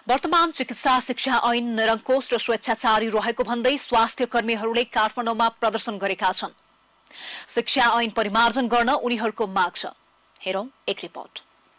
वर्तमान चिकित्सा शिक्षा ऐन निरङ्कुश र स्वेच्छाचारी रहेको भन्दै स्वास्थ्य कर्मीहरूले काठमाडौँमा प्रदर्शन गरेका छन्। शिक्षा ऐन परिमार्जन गर्न उनीहरूको माग छ। हेरौं एक रिपोर्ट।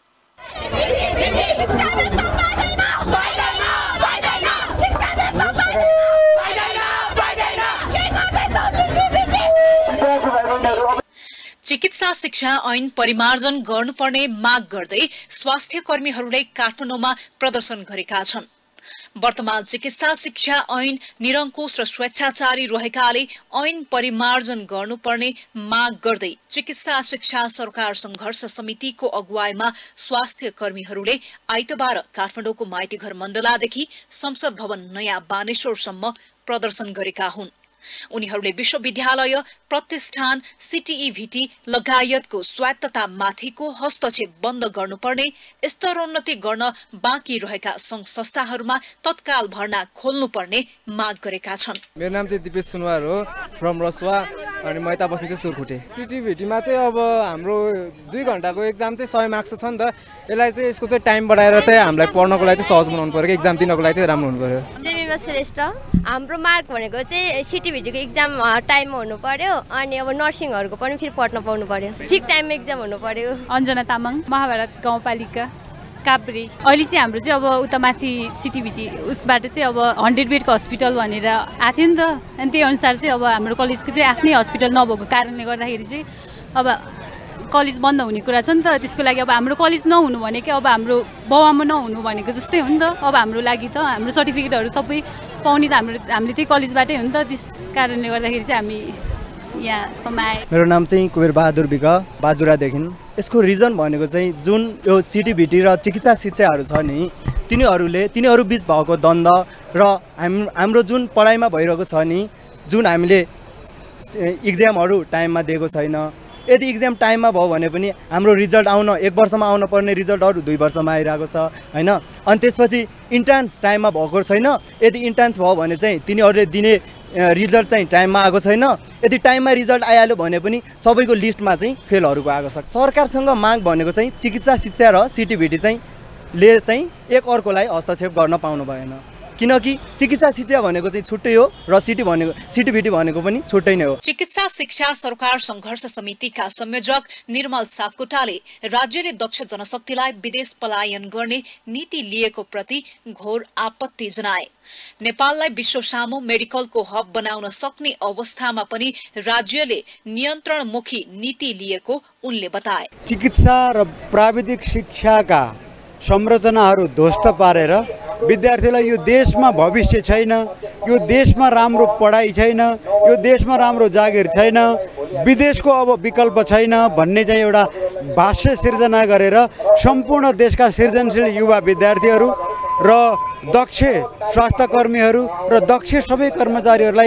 चिकित्सा शिक्षा ऐन परिमार्जन गर्नुपर्ने माग गर्दै स्वास्थ्य कर्मीहरूले काठमाडौँमा प्रदर्शन गरेका छन्। वर्तमान चिकित्सा शिक्षा ऐन निरङ्कुश र स्वेच्छाचारी रहेकाले ऐन परिमार्जन गर्नुपर्ने माग गर्दै चिकित्सा शिक्षा सरकार संघर्ष समितिको अगुवाईमा स्वास्थ्य कर्मीहरूले आइतबार काठमाडौँको माइतीघर मण्डलादेखि संसद भवन नयाँ बानेश्वरसम्म प्रदर्शन गरेका हुन्। उनीहरूले विश्वविद्यालय प्रतिष्ठान सीटीईभीटी लगायतको स्वायत्तता माथिको हस्तक्षेप बन्द गर्नुपर्ने, स्तरोन्नति गर्न बाँकी रहेका संघ संस्थाहरूमा तत्काल भर्ना खोल्नुपर्ने माग गरेका छन्। मेरो नाम चाहिँ दिपेश सुनवार हो, फ्रम रसुवा, अनि मैता बस्ने चाहिँ सुरखुटे। सीटीईभीटीमा चाहिँ अब हाम्रो 2 घण्टाको एक्जाम चाहिँ 100 मार्क्स छ नि त, यसलाई चाहिँ यसको चाहिँ टाइम बढाएर चाहिँ हामीलाई पढ्नको लागि चाहिँ सहज बनाउनु पर्यो, एक्जाम दिनको लागि चाहिँ राम्रो हुनु पर्यो। जेमीमा श्रेष्ठ, हाम्रो मार्क भनेको चाहिँ सीटीईभीटीको एक्जाम टाइममा हुनु पर्यो, अनि अब नर्सिङहरूको पनि फेरि पढ्न पाउनु पर्यो, ठिक टाइममा एक्जाम हुनु पर्यो। अञ्जना तामाङ, महाभारत गाउँपालिका काभ्रे। अहिले चाहिँ हाम्रो चाहिँ अब उता माथि सीटीईभीटी उसबाट चाहिँ अब 100 बेडको हस्पिटल भनेर आएको थियो नि त, अनि त्यही अनुसार चाहिँ अब हाम्रो कलेजको चाहिँ आफ्नै हस्पिटल नभएको कारणले गर्दाखेरि चाहिँ अब कलेज बन्द हुने कुरा छ नि त। त्यसको लागि अब हाम्रो कलेज नहुनु भनेको अब हाम्रो बाउआमा नहुनु भनेको जस्तै हो नि त। अब हाम्रो लागि त हाम्रो सर्टिफिकेटहरू सबै पाउने त हामीले त्यही कलेजबाटै हो नि त। त्यस कारणले गर्दाखेरि चाहिँ हामी यहाँ समाए। मेरो नाम चाहिँ कुबेर बहादुर विक, बाजुरादेखि। यसको रिजन भनेको चाहिँ जुन यो सीटीईभीटी र चिकित्सा शिक्षाहरू छ नि, तिनीहरू बीच भएको द्वन्द र हाम्रो जुन पढाइमा भइरहेको छ नि, जुन हामीले इक्जामहरू टाइममा दिएको छैन। यदि इक्जाम टाइममा भयो भने पनि हाम्रो रिजल्ट आउन 1 वर्षमा आउन पर्ने रिजल्टहरू 2 वर्षमा आइरहेको छ हैन। अनि त्यसपछि इन्ट्रान्स टाइममा भएको छैन। यदि इन्ट्रान्स भयो भने चाहिँ तिनीहरूले दिने रिजल्ट चाहिँ टाइममा आएको छैन। यदि टाइममा रिजल्ट आइहाल्यो भने पनि सबैको लिस्टमा चाहिँ फेलहरूको आएको छ। सरकारसँग माग भनेको चाहिँ चिकित्सा शिक्षा र सीटीईभीटी चाहिँ एक अर्कोलाई हस्तक्षेप गर्न पाउनु भएन, किनकि चिकित्सा शिक्षा भनेको चाहिँ छुट्टै हो र सीटीईभीटी भनेको पनि छुट्टै नै हो। चिकित्सा शिक्षा सरकार संघर्ष समितिका संयोजक निर्मल सापकोटाले राज्यले दक्ष जनशक्तिलाई विदेश पलायन गर्ने नीति लिएको प्रति घोर आपत्ति जनाए। नेपाललाई विश्व सामु मेडिकलको हब बनाउन सक्ने अवस्थामा पनि राज्यले नियन्त्रणमुखी नीति लिएको उनले बताए। चिकित्सा र प्राविधिक शिक्षाका संरचनाहरू ध्वस्त पारेर विद्यार्थीलाई यो देशमा भविष्य छैन, यो देशमा राम्रो पढाइ छैन, यो देशमा राम्रो जागिर छैन, विदेशको अब विकल्प छैन भन्ने चाहिँ एउटा भाष्य सिर्जना गरेर सम्पूर्ण देशका सृजनशील युवा विद्यार्थीहरू र दक्ष स्वास्थ्य कर्मीहरू र दक्ष सबै कर्मचारीहरूलाई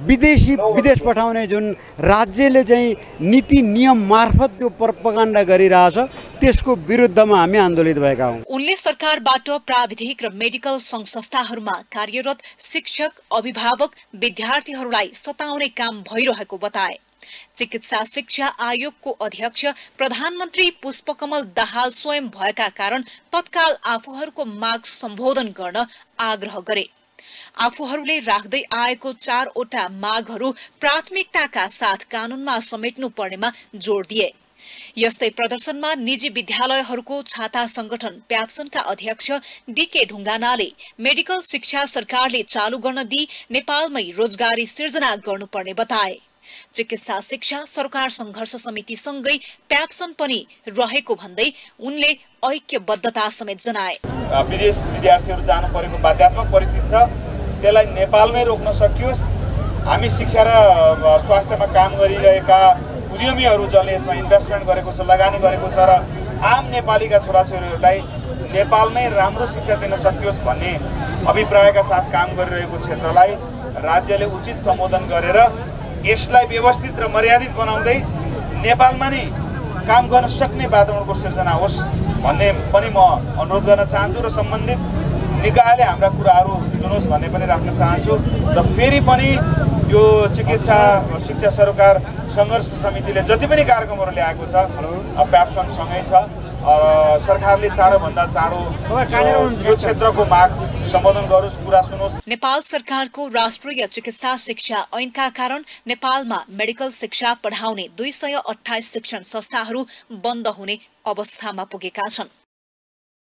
विदेश पठाउने जुन राज्यले चाहिँ नीति नियम मार्फत त्यो प्रोपागन्डा गरिरहेछ, त्यसको विरुद्धमा हामी आन्दोलित भएका हौं। उनले सरकारबाट प्राविधिक र मेडिकल संघ संस्थाहरूमा कार्यरत शिक्षक, अभिभावक, विद्यार्थीहरूलाई सताउने काम भइरहेको बताए। चिकित्सा शिक्षा आयोगको अध्यक्ष प्रधानमन्त्री पुष्पकमल दाहाल स्वयं भएका कारण तत्काल आफूहरूको माग सम्बोधन गर्न आग्रह गरे। आफूहरूले राख्दै आएको 4वटा मागहरू प्राथमिकताका साथ कानूनमा समेट्नु पर्नेमा जोड दिए। यस्तै प्रदर्शनमा निजी विद्यालयहरूको छाता संगठन प्याप्सनका अध्यक्ष डीके ढुङ्गानाले मेडिकल शिक्षा सरकारले चालू गर्न दिई नेपालमै रोजगारी सिर्जना गर्नुपर्ने बताए। चिकित्सा शिक्षा सरकार संघर्ष समितिसँगै प्याप्सन पनि रहेको भन्दै उनले ऐक्यबद्धता समेत जनाए। विदेश विद्यार्थीहरू जानु परेको बाध्यात्मक परिस्थिति छ, त्यसलाई नेपालमै रोक्न सकियोस्। हामी शिक्षा र स्वास्थ्यमा काम गरिरहेका उद्यमीहरू जसले यसमा इन्भेस्टमेन्ट गरेको छ, लगानी गरेको छ र आम नेपालीका छोराछोरीहरूलाई नेपालमै राम्रो शिक्षा दिन सकियोस् भन्ने अभिप्रायका साथ काम गरिरहेको क्षेत्रलाई राज्यले उचित सम्बोधन गरेर यसलाई व्यवस्थित र मर्यादित बनाउँदै नेपालमा नै काम गर्न सक्ने वातावरणको सिर्जना होस् भन्ने पनि म अनुरोध गर्न चाहन्छु र सम्बन्धित निकायले हाम्रा कुराहरू सुनोस् भन्ने पनि राख्न चाहन्छु। र फेरि पनि यो चिकित्सा शिक्षा सरकार संघर्ष समितिले जति पनि कार्यक्रमहरू ल्याएको छ प्याप्सनसँगै छ, सरकारले चाँडोभन्दा चाँडो यो क्षेत्रको माग सम्बोधन गरोस्, कुरा सुनोस्। नेपाल सरकारको राष्ट्रिय चिकित्सा शिक्षा ऐनका कारण नेपालमा मेडिकल शिक्षा पढाउने 228 शिक्षण संस्थाहरू बन्द हुने अवस्थामा पुगेका छन्।